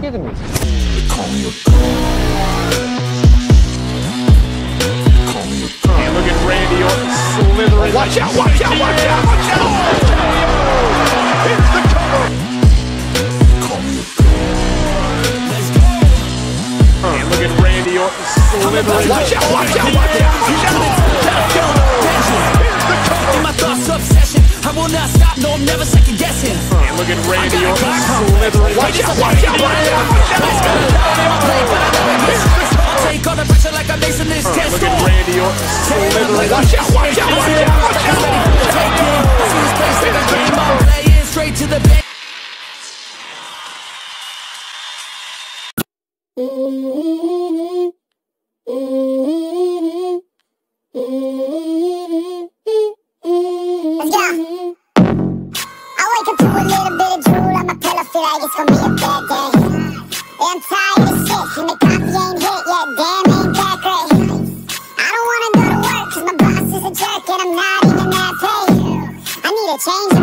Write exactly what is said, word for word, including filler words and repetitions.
Hear the music. And look at Randy Orton slithering. Watch out, watch out, watch out, watch out! Here's the cover! And look at Randy Orton slithering. Watch out, watch out, watch out, watch out! Here's the cover! My thoughts obsession, I will not stop, no, I'm never second guessing. And look at Randy Orton slithering. Watch out, watch out, watch out, watch out! Here's the cover! Take all the pressure like I'm acing this test. Look at Randy Orton slithering. Watch out, watch out, watch out, watch out! I see this place like a game, I'm playing straight to the bank. Let's go. I wake up to a little bit of drool on my pillow, feel like it's gonna be a bad day. Yeah, I'm tired of shit, and the coffee ain't hit yet, damn, ain't that great. I don't wanna go to work, cause my boss is a jerk, and I'm not even that paid. I need a change